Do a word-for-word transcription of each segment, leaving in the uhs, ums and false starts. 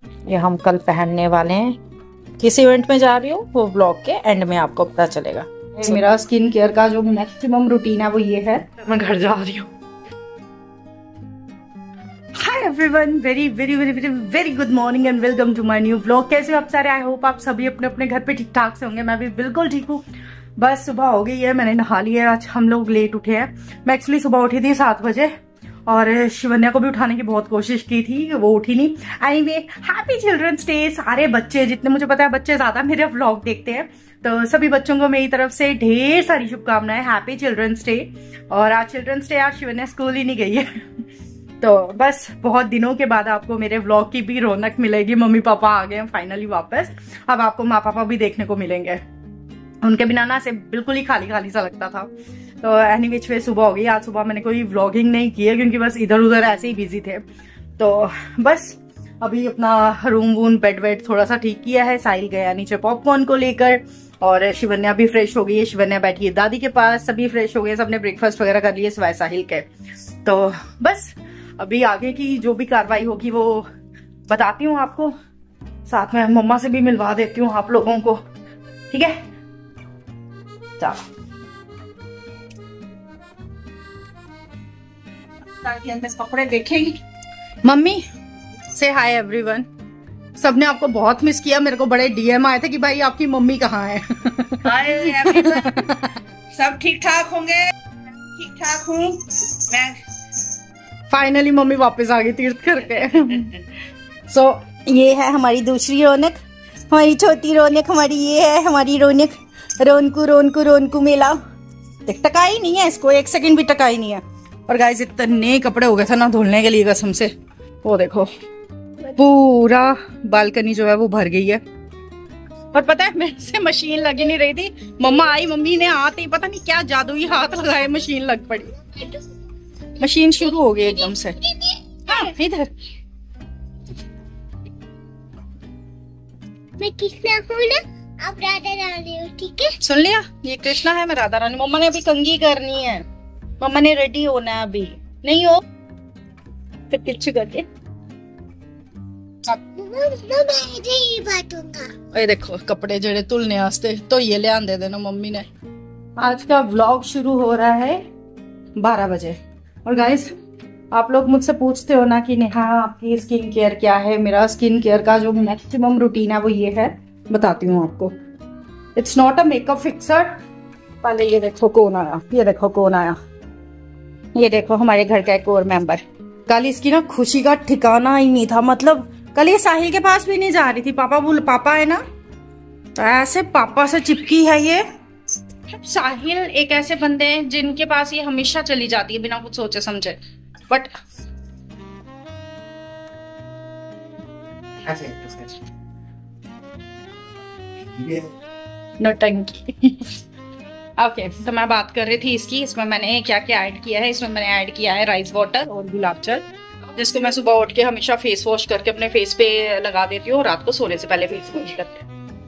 ये हम कल पहनने वाले हैं। किस इवेंट में जा रही हूँ वो ब्लॉग के एंड में आपको पता चलेगा। मेरा स्किन केयर का जो मैक्सिमम रूटीन है वो ये है। मैं घर जा रही हूँ। Hi everyone, very very very very very good morning and welcome to my new vlog. कैसे हो आप सारे? आई होप आप सभी अपने अपने घर पे ठीक ठाक से होंगे। मैं भी बिल्कुल ठीक हूँ। बस सुबह हो गई है, मैंने नहा लिया है। आज हम लोग लेट उठे हैं। मैं एक्चुअली सुबह उठी थी सात बजे और शिवन्या को भी उठाने की बहुत कोशिश की थी, वो उठी नहीं। Anyway, happy children's day. सारे बच्चे, जितने मुझे पता है बच्चे ज्यादा मेरे व्लॉग देखते हैं, तो सभी बच्चों को मेरी तरफ से ढेर सारी शुभकामनाएं। Happy children's day. और आज चिल्ड्रंस डे, आज शिवन्या स्कूल ही नहीं गई है तो बस बहुत दिनों के बाद आपको मेरे व्लॉग की भी रौनक मिलेगी। मम्मी पापा आ गए हैं फाइनली वापस। अब आपको माँ पापा भी देखने को मिलेंगे। उनके बिना ना से बिल्कुल ही खाली खाली सा लगता था। तो एनी विच वे सुबह हो गई। आज सुबह मैंने कोई व्लॉगिंग नहीं की है क्योंकि बस इधर उधर ऐसे ही बिजी थे। तो बस अभी अपना रूम वूम बेड वेड थोड़ा सा ठीक किया है। साहिल गया नीचे पॉपकॉर्न को लेकर और शिवन्या भी फ्रेश हो गई है। शिवन्या बैठी है दादी के पास। सभी फ्रेश हो गए, सबने ब्रेकफास्ट वगैरह कर लिए सिवाय साहिल के। तो बस अभी आगे की जो भी कार्रवाई होगी वो बताती हूँ आपको। साथ में मम्मा से भी मिलवा देती हूँ आप लोगों को, ठीक है? चलो कपड़े देखेंगे। मम्मी से हाय एवरीवन। सबने आपको बहुत मिस किया। मेरे को बड़े डीएम आए थे कि भाई आपकी मम्मी कहाँ है। हाय एवरीवन, सब ठीक ठाक होंगे? ठीक ठाक हूँ मैं। फाइनली मम्मी वापस आ गई तीर्थ करके। सो so, ये है हमारी दूसरी रौनक, हमारी छोटी रौनक। हमारी ये है हमारी रौनक, रोनकू रोनकू रोनकू मेला। टका ही नहीं है इसको, एक सेकंड भी टका ही नहीं है। और गाइस इतने कपड़े हो गए थे ना धुलने के लिए कसम से। वो देखो पूरा बालकनी जो है वो भर गई है। और पता है मेरे से मशीन लगी नहीं रही थी। मम्मा आई, मम्मी ने आते ही पता नहीं क्या जादुई हाथ लगाए, मशीन लग पड़ी। मशीन शुरू हो गई एकदम से। हाँ इधर मैं कृष्णा हूँ ना, आप राधा रानी हो, ठीक है? सुन लिया? ये कृष्णा है, मैं राधा रानी। मम्मा ने अभी कंघी करनी है। मम्मा ने रेडी होना है। अभी नहीं हो फिर किच्छु करके ये देखो कपड़े जड़े धुलने वास्ते तो ये ले आंदे देना मम्मी ने। आज का व्लॉग शुरू हो रहा है बारह बजे। और गाइस आप लोग मुझसे पूछते हो ना कि नेहा आपकी स्किन केयर क्या है। मेरा स्किन केयर का जो मैक्सिमम रूटीन है वो ये है, बताती हूँ आपको। It's not a makeup fixer. पहले ये देखो कौन आया, ये देखो कौन आया। ये देखो हमारे घर का एक और मेंबर। कल इसकी ना खुशी का ठिकाना ही नहीं था। मतलब कल ये साहिल के पास भी नहीं जा रही थी। पापा बोल, पापा है ना, तो ऐसे पापा से चिपकी है ये। साहिल एक ऐसे बंदे हैं जिनके पास ये हमेशा चली जाती है बिना कुछ सोचे समझे। बट नौटंकी। ओके okay, तो मैं बात कर रही थी इसकी। इसमें मैंने क्या क्या ऐड किया है। इसमें मैंने ऐड किया है राइस वाटर और गुलाब जल, जिसको मैं सुबह उठ के हमेशा फेस वॉश करके अपने फेस पे लगा देती हूँ। रात को सोने से पहले फेस वॉश करके।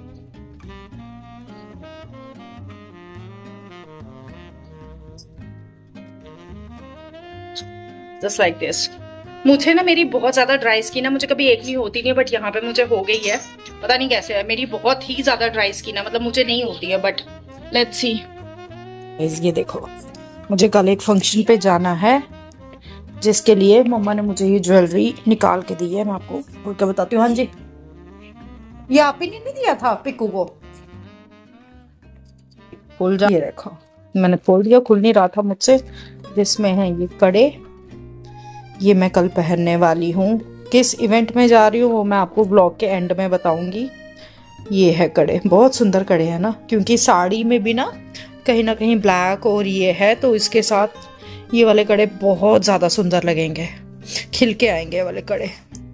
Just like this. मुझे ना मेरी बहुत ज्यादा ड्राई स्किन है। मुझे कभी एक भी होती नहीं, बट यहाँ पे मुझे हो गई है। पता नहीं कैसे है, मेरी बहुत ही ज्यादा ड्राई स्किन है। मतलब मुझे नहीं होती है, बट लेट्स सी। ये देखो मुझे कल एक फंक्शन पे जाना है जिसके लिए मम्मा ने मुझे ये ज्वेलरी निकाल के दी है। मैं आपको खोल के बताती हूँ। हाँ जी, ये आप ही ने नहीं दिया था पिकू को? खोल जा। ये देखो मैंने खोल दिया, खुल नहीं रहा था मुझसे। जिसमें है ये कड़े, ये मैं कल पहनने वाली हूँ। किस इवेंट में जा रही हूँ वो मैं आपको ब्लॉग के एंड में बताऊंगी। ये है कड़े, बहुत सुंदर कड़े हैं ना, क्योंकि साड़ी में भी ना कहीं ना कहीं ब्लैक और ये है, तो इसके साथ ये वाले कड़े बहुत ज्यादा सुंदर लगेंगे, खिल के आएंगे ये वाले कड़े।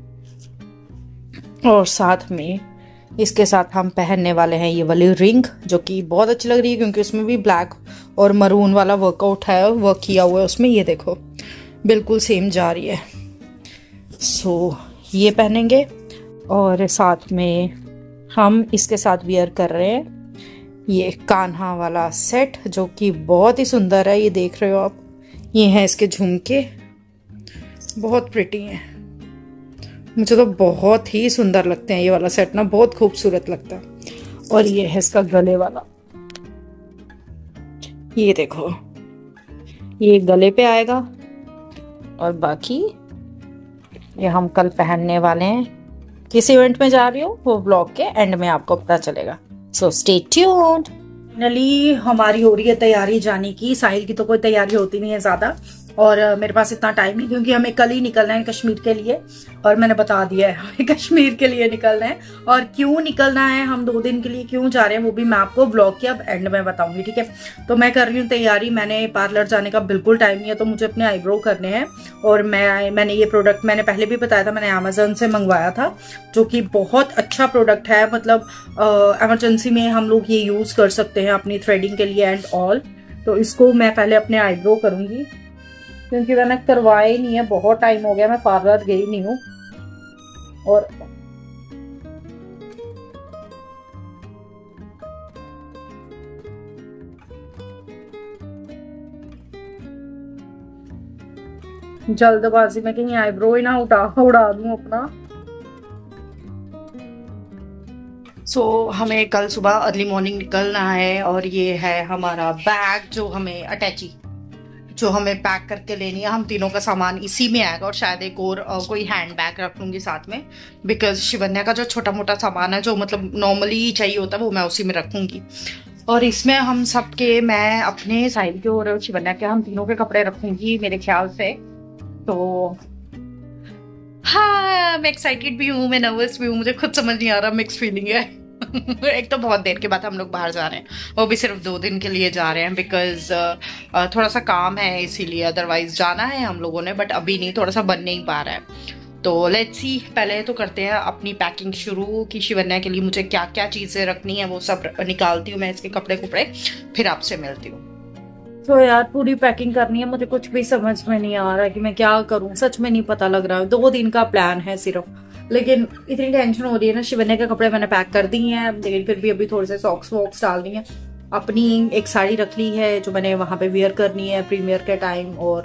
और साथ में इसके साथ हम पहनने वाले हैं ये वाली रिंग, जो कि बहुत अच्छी लग रही है क्योंकि उसमें भी ब्लैक और मरून वाला वर्कआउट है, वर्क किया हुआ है उसमें। ये देखो बिल्कुल सेम जा रही है। सो ये पहनेंगे और साथ में हम इसके साथ वियर कर रहे हैं ये कान्हा वाला सेट, जो कि बहुत ही सुंदर है। ये देख रहे हो आप, ये हैं इसके झुमके, बहुत प्रिटी हैं। मुझे तो बहुत ही सुंदर लगते हैं ये वाला सेट ना, बहुत खूबसूरत लगता है। और ये है इसका गले वाला, ये देखो ये गले पे आएगा और बाकी ये हम कल पहनने वाले हैं। किस इवेंट में जा रही हूँ वो ब्लॉग के एंड में आपको पता चलेगा, सो स्टे ट्यून्ड। फाइनली हमारी हो रही है तैयारी जाने की। साहिल की तो कोई तैयारी होती नहीं है ज्यादा, और मेरे पास इतना टाइम नहीं क्योंकि हमें कल ही निकलना है कश्मीर के लिए, और मैंने बता दिया है हमें कश्मीर के लिए निकलना है। और क्यों निकलना है, हम दो दिन के लिए क्यों जा रहे हैं, वो भी मैं आपको ब्लॉग के अब एंड में बताऊंगी, ठीक है। तो मैं कर रही हूँ तैयारी। मैंने पार्लर जाने का बिल्कुल टाइम नहीं है, तो मुझे अपने आईब्रो करने हैं। और मैं मैंने ये प्रोडक्ट मैंने पहले भी बताया था, मैंने अमेजोन से मंगवाया था, जो कि बहुत अच्छा प्रोडक्ट है। मतलब इमरजेंसी में हम लोग ये यूज कर सकते हैं अपनी थ्रेडिंग के लिए एंड ऑल। तो इसको मैं पहले अपने आईब्रो करूंगी क्योंकि मैंने करवाया ही नहीं है, बहुत टाइम हो गया, मैं पार्लर गई नहीं हूँ। और जल्दबाजी में कहीं आईब्रो ही ना उठा उड़ा दूं अपना। सो so, हमें कल सुबह अर्ली मॉर्निंग निकलना है, और ये है हमारा बैग जो हमें अटैची जो हमें पैक करके लेनी है। हम तीनों का सामान इसी में आएगा, और शायद एक और uh, कोई हैंड बैग रख लूंगी साथ में, बिकॉज शिवन्या का जो छोटा मोटा सामान है जो मतलब नॉर्मली चाहिए होता है वो मैं उसी में रखूंगी। और इसमें हम सबके, मैं अपने, साहिल के और शिवन्या के, हम तीनों के कपड़े रखूंगी मेरे ख्याल से। तो हाँ, मैं एक्साइटेड भी हूँ, मैं नर्वस भी हूँ, मुझे खुद समझ नहीं आ रहा, मिक्स फीलिंग है। एक तो बहुत देर के बाद हम लोग बाहर जा रहे हैं, वो भी सिर्फ दो दिन के लिए जा रहे हैं, बिकॉज uh, थोड़ा सा काम है इसीलिए। अदरवाइज जाना है हम लोगों ने, बट अभी नहीं, थोड़ा सा बन नहीं पा रहा है। तो लेट्स सी, पहले तो करते हैं अपनी पैकिंग शुरू कि शिवन्या के लिए मुझे क्या क्या चीजें रखनी है वो सब निकालती हूँ मैं, इसके कपड़े कुपड़े, फिर आपसे मिलती हूँ। तो यार पूरी पैकिंग करनी है, मुझे कुछ भी समझ में नहीं आ रहा है कि मैं क्या करूं, सच में नहीं पता लग रहा है। दो दिन का प्लान है सिर्फ, लेकिन इतनी टेंशन हो रही है ना। शिवन्या के कपड़े मैंने पैक कर दिए हैं, लेकिन फिर भी अभी थोड़े से सॉक्स वॉक्स डालनी है। अपनी एक साड़ी रख ली है जो मैंने वहां पे वियर करनी है प्रीमियर के टाइम, और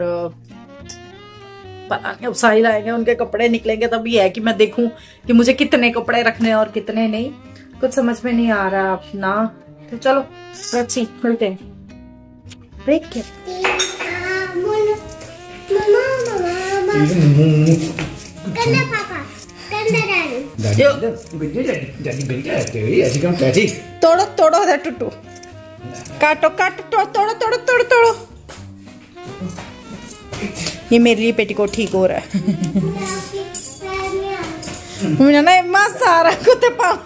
पता नहीं अब साहिल आएंगे उनके कपड़े निकलेंगे तब ये है कि मैं देखूं कि मुझे कितने कपड़े रखने हैं और कितने नहीं, कुछ समझ में नहीं आ रहा अपना। तो चलो लेट्स सी, मिलते हैं। ब्रेक के तोड़ो तोड़ो दे टुटू, काटो काटो तोड़ो तोड़ो तोड़ो तोड़ो तोड़ो। ये मेरे लिए पेटीकोट ठीक हो रहा है। मुझे ना मां सारा कुत्ते पाओ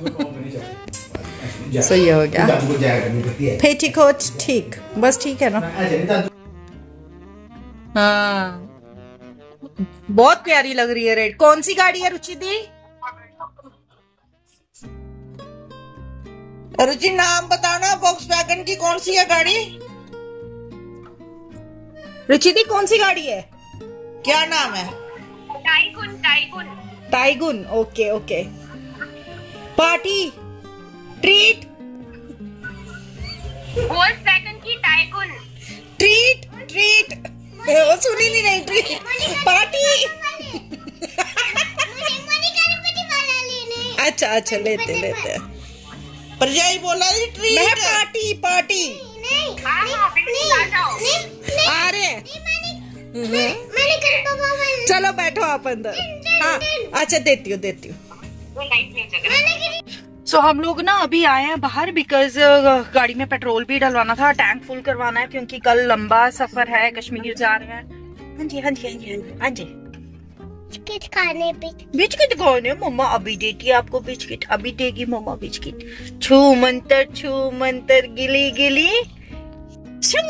सही हो गया, पेटीकोट ठीक, बस ठीक है ना। हाँ बहुत प्यारी लग रही है रेड। कौन सी गाड़ी है रुचि दी? रुचि नाम बताना, वॉक्सवैगन की कौन सी है गाड़ी? रुचि दी कौन सी गाड़ी है, क्या नाम है? Taigun Taigun Taigun, okay okay. Party treat, Volkswagen की टाइगुन, ट्रीट ट्रीट, वो सुनी नहीं रही, ट्रीट पार्टी। अच्छा अच्छा लेते लेते, परजाई बोला ट्रीट, मैं पार्टी पार्टी आ रहे। चलो बैठो आप अंदर। हाँ अच्छा देती हूँ देती हूँ। सो so, हम लोग ना अभी आए हैं बाहर, बिकॉज गाड़ी में पेट्रोल भी डलवाना था, टैंक फुल करवाना है, क्योंकि कल लंबा सफर है, कश्मीर जा रहे हैं। हाँ जी हाँ जी हाँ जी हाँ जी। बिस्किट खाने पे, बिस्किट खाने मम्मा अभी देती है आपको, बिस्किट अभी देगी मम्मा बिस्किट। छू मंतर छू मंतर गिली गिली छू।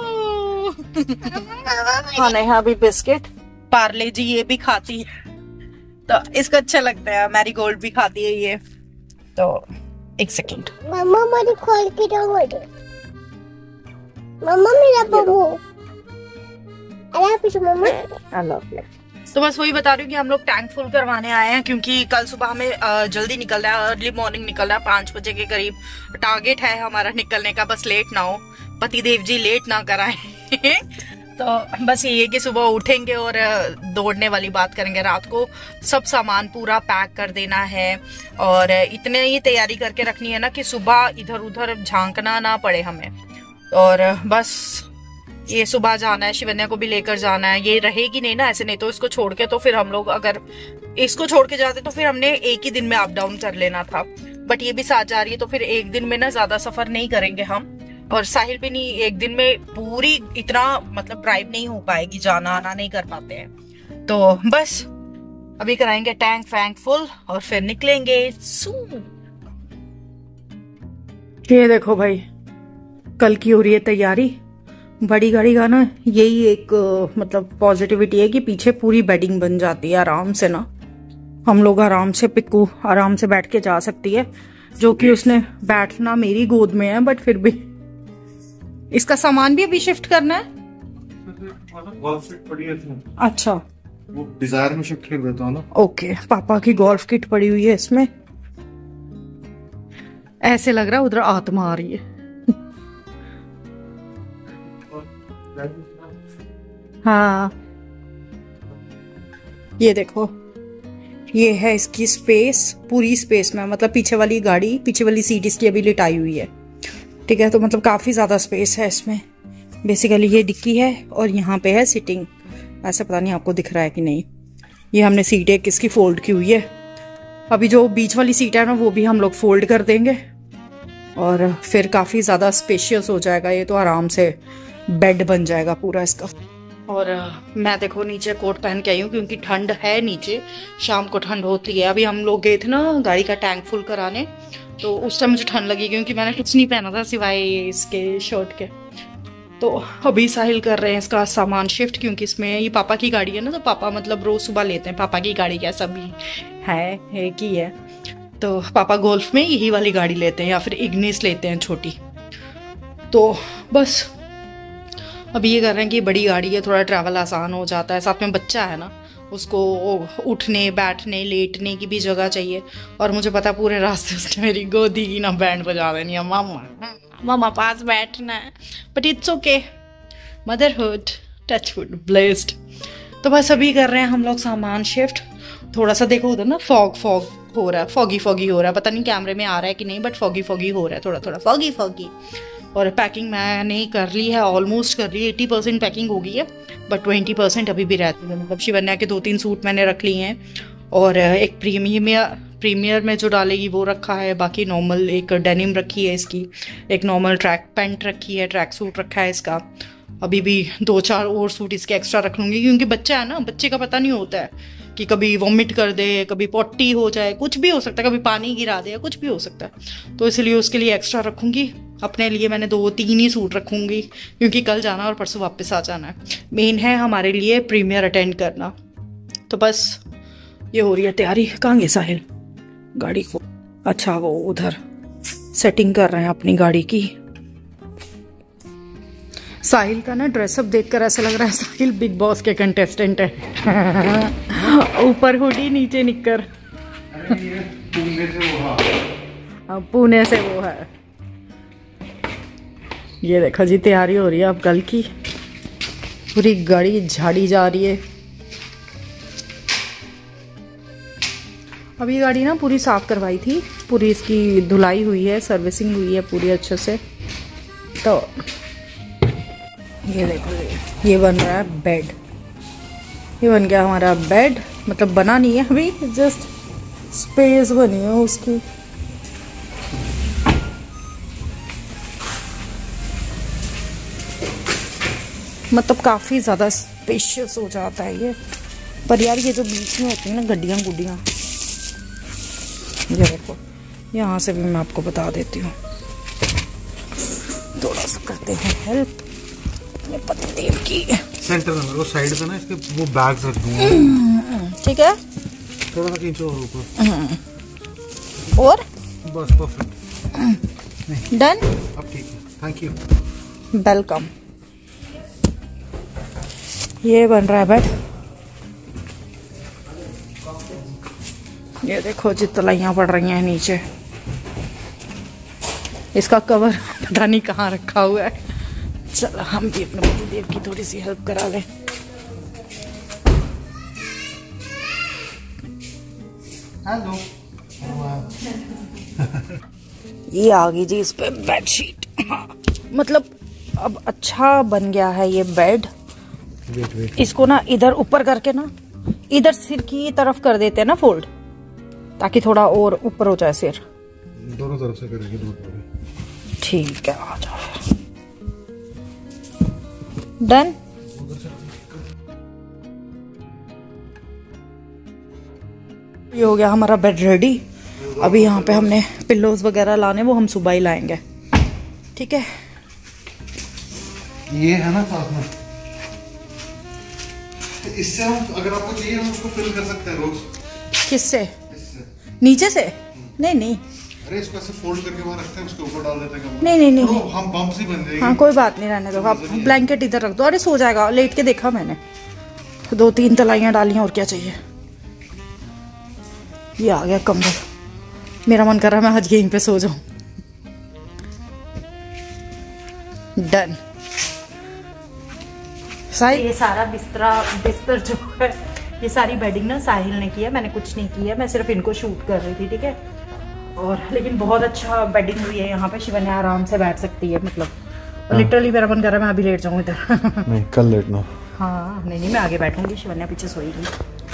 हाँ नहीं हाँ अभी बिस्किट, पार्ले जी ये भी खाती है तो इसको अच्छा लगता है, मैरी गोल्ड भी खाती है ये। तो एक सेकेंड मम्मा मुझे खोल के दो, मम्मा मेरा बबू, आई लव यू मम्मा, आई लव यू। तो बस वही बता रही हूँ कि हम लोग टैंक फुल करवाने आए हैं, क्योंकि कल सुबह हमें जल्दी निकलना है, अर्ली मॉर्निंग निकलना है, पांच बजे के करीब टारगेट है हमारा निकलने का, बस लेट ना हो, पति देव जी लेट ना कराएं। तो बस ये कि सुबह उठेंगे और दौड़ने वाली बात करेंगे। रात को सब सामान पूरा पैक कर देना है और इतने ही तैयारी करके रखनी है ना कि सुबह इधर उधर झांकना ना पड़े हमें। और बस ये सुबह जाना है, शिवन्या को भी लेकर जाना है। ये रहेगी नहीं ना ऐसे, नहीं तो इसको छोड़ के तो फिर हम लोग अगर इसको छोड़ के जाते तो फिर हमने एक ही दिन में अप डाउन कर लेना था। बट ये भी साथ जा रही है तो फिर एक दिन में ना ज्यादा सफर नहीं करेंगे हम। और साहिल भी नहीं, एक दिन में पूरी इतना मतलब ड्राइव नहीं हो पाएगी, जाना आना नहीं कर पाते हैं। तो बस अभी कराएंगे टैंक फैंक फुल और फिर निकलेंगे। ये देखो भाई, कल की हो रही है तैयारी। बड़ी गाड़ी का ना यही एक मतलब पॉजिटिविटी है कि पीछे पूरी बेडिंग बन जाती है आराम से ना। हम लोग आराम से, पिक्कू आराम से बैठ के जा सकती है, जो कि उसने बैठना मेरी गोद में है। बट फिर भी इसका सामान भी अभी शिफ्ट करना है। गोल्फ किट पड़ी है इसमें। अच्छा, वो डिजायर में शिफ्ट कर देता हूँ ना। ओके, पापा की गोल्फ किट पड़ी हुई है इसमें। ऐसे लग रहा है उधर आत्मा आ रही है। हाँ, ये देखो, ये है इसकी स्पेस, पूरी स्पेस में, मतलब पीछे वाली गाड़ी, पीछे वाली सीट इसकी अभी लिटाई हुई है। ठीक है, तो मतलब काफी ज्यादा स्पेस है इसमें। बेसिकली ये डिक्की है और यहाँ पे है सिटिंग। ऐसा पता नहीं आपको दिख रहा है कि नहीं। ये हमने सीट एक इसकी फोल्ड की हुई है। अभी जो बीच वाली सीट है ना वो भी हम लोग फोल्ड कर देंगे और फिर काफी ज्यादा स्पेशियस हो जाएगा। ये तो आराम से बेड बन जाएगा पूरा इसका। और मैं देखो नीचे कोट पहन के आई हूँ क्योंकि ठंड है नीचे, शाम को ठंड होती है। अभी हम लोग गए थे ना गाड़ी का टैंक फुल कराने, तो उस टाइम मुझे ठंड लगी क्योंकि मैंने कुछ नहीं पहना था सिवाय इसके शर्ट के। तो अभी साहिल कर रहे हैं इसका सामान शिफ्ट, क्योंकि इसमें ये पापा की गाड़ी है ना, तो पापा मतलब रोज सुबह लेते हैं। पापा की गाड़ी क्या सभी है, एक ही है, तो पापा गोल्फ में यही वाली गाड़ी लेते हैं या फिर इग्निस लेते हैं छोटी। तो बस अभी ये कर रहे हैं कि बड़ी गाड़ी है, थोड़ा ट्रैवल आसान हो जाता है। साथ में बच्चा है ना, उसको उठने बैठने लेटने की भी जगह चाहिए। और मुझे पता पूरे रास्ते उसने मेरी गोदी की ना बैंड बजा देनी है, मामा मामा पास बैठना है। But it's okay, motherhood, touchwood, blessed. तो बस अभी कर रहे हैं हम लोग सामान शिफ्ट। थोड़ा सा देखो उधर ना फॉग फॉग हो रहा है, फॉगी फॉगी हो रहा है। पता नहीं कैमरे में आ रहा है कि नहीं, बट फॉगी फॉगी हो रहा है, थोड़ा थोड़ा फॉगी फॉगी। और पैकिंग मैंने कर ली है, ऑलमोस्ट कर ली है। एट्टी परसेंट पैकिंग हो गई है, बट ट्वेंटी परसेंट अभी भी रहती है। मतलब शिवन्या के दो तीन सूट मैंने रख लिए हैं और एक प्रीमियम प्रीमियर में जो डालेगी वो रखा है। बाकी नॉर्मल एक डेनिम रखी है इसकी, एक नॉर्मल ट्रैक पैंट रखी है, ट्रैक सूट रखा है इसका। अभी भी दो चार और सूट इसके एक्स्ट्रा रख लूँगी क्योंकि बच्चा है ना, बच्चे का पता नहीं होता है कि कभी वॉमिट कर दे, कभी पॉटी हो जाए, कुछ भी हो सकता है, कभी पानी गिरा दे, कुछ भी हो सकता है। तो इसलिए उसके लिए एक्स्ट्रा रखूँगी। अपने लिए मैंने दो तीन ही सूट रखूँगी क्योंकि कल जाना और परसों वापस आ जाना है। मेन है हमारे लिए प्रीमियर अटेंड करना। तो बस ये हो रही है तैयारी। कहाँ गए साहिल गाड़ी को? अच्छा, वो उधर सेटिंग कर रहे हैं अपनी गाड़ी की। साहिल का ना ड्रेसअप देखकर ऐसा लग रहा है साहिल बिग बॉस के कंटेस्टेंट है। ऊपर हुडी, नीचे निक्कर। पुणे से वो है। पुणे से वो है। ये देखो जी, तैयारी हो रही है अब कल की। पूरी गाड़ी झाड़ी जा रही है। अभी गाड़ी ना पूरी साफ करवाई थी, पूरी इसकी धुलाई हुई है, सर्विसिंग हुई है पूरी अच्छे से। तो ये देखो, ये बन रहा है बेड। ये बन गया हमारा बेड। मतलब बना नहीं है अभी, जस्ट स्पेस बनी है उसकी। मतलब काफी ज्यादा स्पेशियस हो जाता है ये। पर यार ये जो बीच में होती है ना गड्डियां गुड्डियां, ये देखो, यहाँ से भी मैं आपको बता देती हूँ। थोड़ा सा करते हैं हेल्प अपने पतिदेव की। सेंटर में वो साइड पे ना इसके वो बैग्स रख दूंगा। ठीक है, थोड़ा सा खींचो और ऊपर, और बस परफेक्ट डन। अब ठीक है, थैंक यू, वेलकम। ये बन रहा है बेड। ये देखो जी, तलाइयाँ पड़ रही हैं नीचे। इसका कवर पता नहीं कहाँ रखा हुआ है। चलो हम भी अपने पतिदेव की थोड़ी सी हेल्प करा लें। हेलो। ये आ गई जी इस पे बेडशीट। मतलब अब अच्छा बन गया है ये बेड। वेट वेट इसको ना इधर ऊपर करके ना इधर सिर की तरफ कर देते हैं ना फोल्ड, ताकि थोड़ा और ऊपर हो जाए सिर। दोनों तरफ से करेंगे, दोनों तरफ। ठीक है, आ जाओ। डन। ये हो गया हमारा बेड रेडी। अभी यहाँ पे हमने पिल्लोज वगैरह लाने, वो हम सुबह ही लाएंगे। ठीक है, ये है ना साथ में, इससे हम अगर आपको चाहिए हम उसको फिल कर सकते हैं रोज। किससे? इससे। नीचे से? नहीं नहीं अरे इसको ऐसे फोल्ड करके वहां रखते हैं, उसके ऊपर डाल देते हैं। नहीं नहीं नहीं, तो हम बम्प ही बन जाएगी। हाँ कोई बात नहीं, रहने दो आप। ब्लैंकेट इधर रख दो। अरे सो जाएगा, लेट के देखा मैंने, दो तीन तलाइयां डाली और क्या चाहिए। ये आ गया कंबल। मेरा मन कर रहा है मैं आज यहीं पे सो जाऊं। डन। साहिल, ये सारा बिस्तरा बिस्तर जो है, ये सारी बेडिंग ना साहिल ने किया, मैंने कुछ नहीं किया, मैं सिर्फ इनको शूट कर रही थी। ठीक है, और लेकिन बहुत अच्छा बेडिंग हुई है यहाँ पे। शिवन्या आराम से बैठ सकती है, मतलब लिटरली मेरा मन कर रहा है मैं अभी लेट जाऊँ इधर। नहीं कल लेटना। हाँ नहीं नहीं, मैं आगे बैठूंगी, शिवन्या पीछे सोएगी।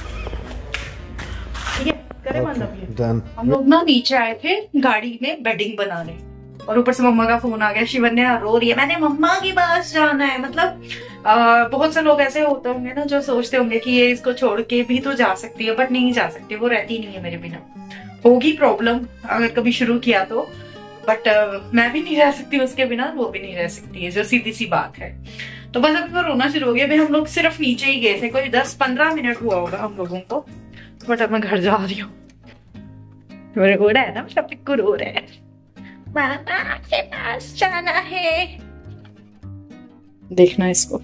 ठीक है, करें मतलब हम लोग ना नीचे आए थे गाड़ी में बेडिंग बनाने, और ऊपर से मम्मा का फोन आ गया। शिवन्या रो रही है, मैंने मम्मा के पास जाना है। मतलब आ, बहुत से लोग ऐसे होते होंगे ना जो सोचते होंगे कि ये इसको छोड़ के भी तो जा सकती है, बट नहीं जा सकती, वो रहती नहीं है मेरे बिना। होगी प्रॉब्लम अगर कभी शुरू किया तो, बट uh, मैं भी नहीं रह सकती उसके बिना, वो भी नहीं रह सकती है, जो सीधी सी बात है। तो बस अभी वो रोना शुरू हो गया। अभी हम लोग सिर्फ नीचे ही गए थे, कोई दस पंद्रह मिनट हुआ होगा हम लोगों को, बट अब मैं घर जा रही हूँ। मेरे को है ना, मेरा पिक्कू रो रहा है, मामा के पास जाना है। देखना इसको।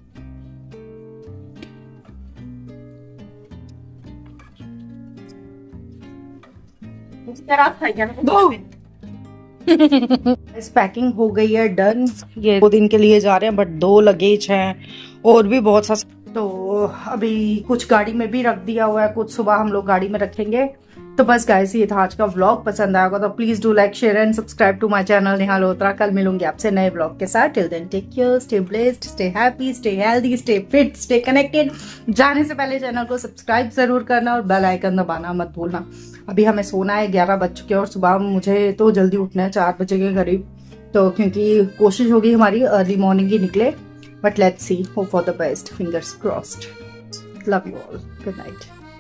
इस पैकिंग हो गई है डन। ये दो दिन के लिए जा रहे हैं, बट दो लगेज हैं और भी बहुत सा, तो अभी कुछ गाड़ी में भी रख दिया हुआ है, कुछ सुबह हम लोग गाड़ी में रखेंगे। तो बस गाइस, ये था आज का व्लॉग। पसंद आएगा तो please do like, share and subscribe to my channel Neha Lotra. कल मिलूंगी आपसे नए व्लॉग के साथ। Till then take care, stay blessed, stay happy, stay healthy, stay fit, stay connected. जाने से पहले चैनल को सब्सक्राइब जरूर करना और बेल आइकन दबाना मत भूलना। अभी हमें सोना है, ग्यारह बज चुके हैं और सुबह मुझे तो जल्दी उठना है, चार बजे के करीब। तो क्योंकि कोशिश होगी हमारी अर्ली मॉर्निंग ही निकले, but let's see, hope for the best, fingers crossed. Love you all, good night.